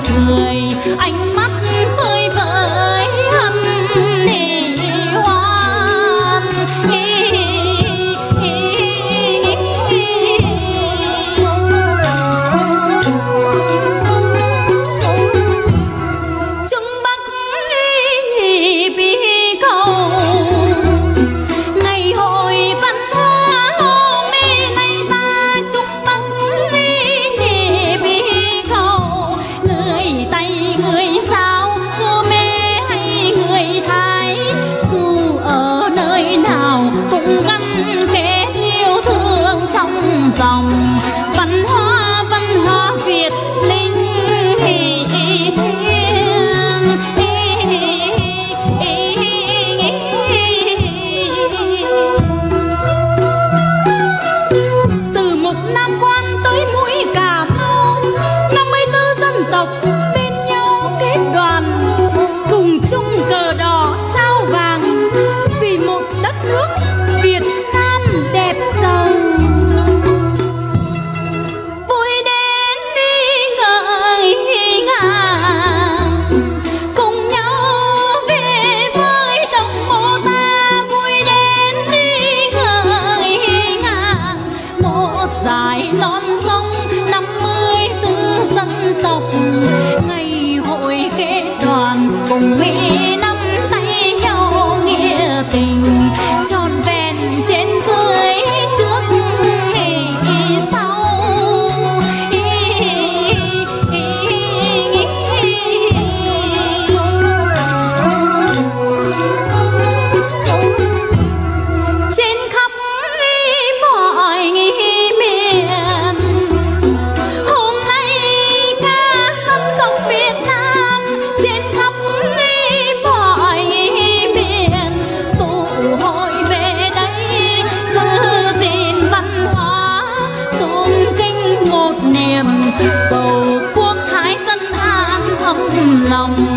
cười ánh mắt phơi phới hân hoan. Trung Bắc bi cầu ngày hội văn hóa hôm nay ta Trung Bắc bi cầu người Tây người Sao Khmer hay người Thái dù ở nơi nào cũng gắn kết yêu thương trong dòng văn hóa Việt linh từ Mục Nam Quan tới mũi Cà Mau, 54 dân tộc bên nhau kết đoàn, cùng chung cờ đỏ sao vàng vì một đất nước Việt Nam đẹp giàu. Vui đến đi ngợi ngàn cùng nhau về với đồng mô ta, vui đến đi ngợi ngàn một dải non sông 54 dân tộc ngày hội kết đoàn cùng Mỹ nắm tay nhau nghĩa tình trọn vẹn trên dưới trước sau. Trên khắp mọi miền hôm nay ca dân tộc Việt Nam, trên khắp mọi miền tụ hội về đây giữ gìn văn hóa tôn kính một niềm cầu quốc thái dân an ấm lòng.